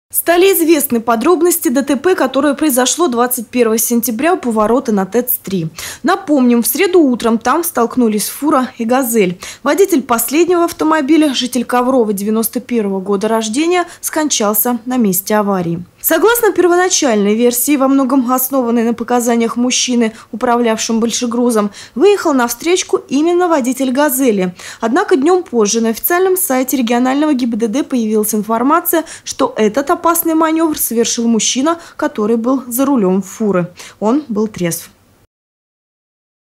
Стали известны подробности ДТП, которое произошло 21 сентября у поворота на ТЭЦ-3. Напомним, в среду утром там столкнулись фура и «Газель». Водитель последнего автомобиля, житель Коврова 91 года рождения, скончался на месте аварии. Согласно первоначальной версии, во многом основанной на показаниях мужчины, управлявшим большегрузом, выехал на встречку именно водитель «Газели». Однако днем позже на официальном сайте регионального ГИБДД появилась информация, что этот опасный маневр совершил мужчина, который был за рулем фуры. Он был трезв.